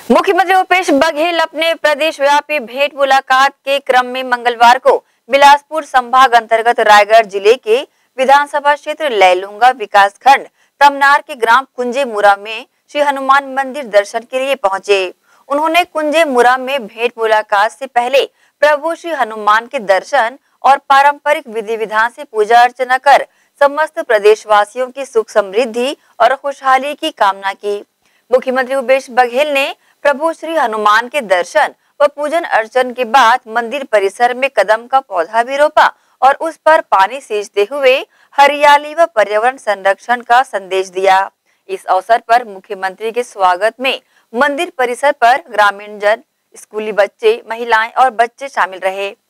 मुख्यमंत्री भूपेश बघेल अपने प्रदेश व्यापी भेंट मुलाकात के क्रम में मंगलवार को बिलासपुर संभाग अंतर्गत रायगढ़ जिले के विधानसभा क्षेत्र लैलूंगा विकास खंड तमनार के ग्राम कुंजेमुरा में श्री हनुमान मंदिर दर्शन के लिए पहुंचे। उन्होंने कुंजेमुरा में भेंट मुलाकात से पहले प्रभु श्री हनुमान के दर्शन और पारंपरिक विधि विधान से पूजा अर्चना कर समस्त प्रदेशवासियों की सुख समृद्धि और खुशहाली की कामना की। मुख्यमंत्री भूपेश बघेल ने प्रभु श्री हनुमान के दर्शन व पूजन अर्चन के बाद मंदिर परिसर में कदम का पौधा भी रोपा और उस पर पानी सींचते हुए हरियाली व पर्यावरण संरक्षण का संदेश दिया। इस अवसर पर मुख्यमंत्री के स्वागत में मंदिर परिसर पर ग्रामीण जन, स्कूली बच्चे, महिलाएं और बच्चे शामिल रहे।